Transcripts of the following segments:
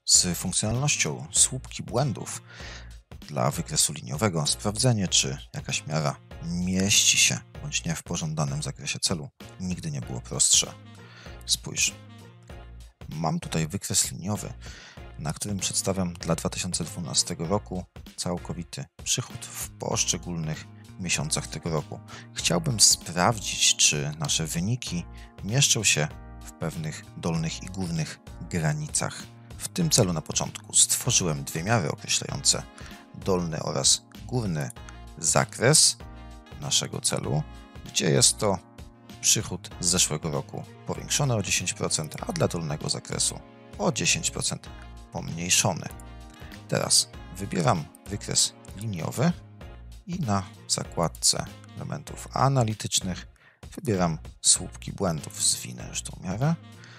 z funkcjonalnością słupki błędów dla wykresu liniowego, sprawdzenie, czy jakaś miara mieści się bądź nie w pożądanym zakresie celu, nigdy nie było prostsze. Spójrz, mam tutaj wykres liniowy, na którym przedstawiam dla 2012 roku całkowity przychód w poszczególnych miesiącach tego roku. Chciałbym sprawdzić, czy nasze wyniki mieszczą się w pewnych dolnych i górnych granicach. W tym celu na początku stworzyłem dwie miary określające dolny oraz górny zakres naszego celu, gdzie jest to przychód z zeszłego roku powiększony o 10%, a dla dolnego zakresu o 10% pomniejszony. Teraz wybieram wykres liniowy i na zakładce elementów analitycznych wybieram słupki błędów. Zwinę już tą miarę,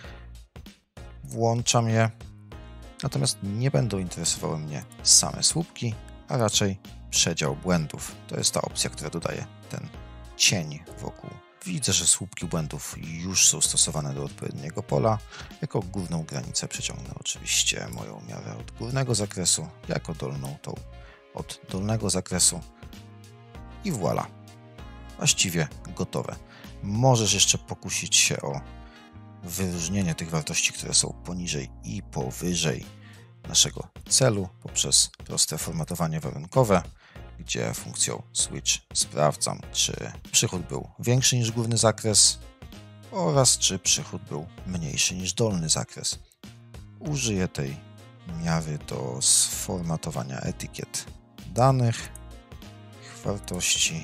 włączam je, natomiast nie będą interesowały mnie same słupki, a raczej przedział błędów. To jest ta opcja, która dodaje ten cień wokół. Widzę, że słupki błędów już są stosowane do odpowiedniego pola. Jako górną granicę przeciągnę oczywiście moją miarę od górnego zakresu, jako dolną tą od dolnego zakresu i voilà. Właściwie gotowe. Możesz jeszcze pokusić się o wyróżnienie tych wartości, które są poniżej i powyżej naszego celu poprzez proste formatowanie warunkowe, gdzie funkcją switch sprawdzam, czy przychód był większy niż górny zakres oraz czy przychód był mniejszy niż dolny zakres. Użyję tej miary do sformatowania etykiet danych, ich wartości.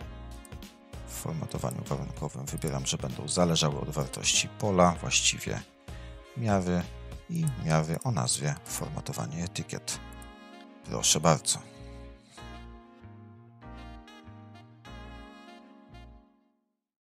W formatowaniu warunkowym wybieram, że będą zależały od wartości pola, właściwie miary i miary o nazwie formatowanie etykiet. Proszę bardzo.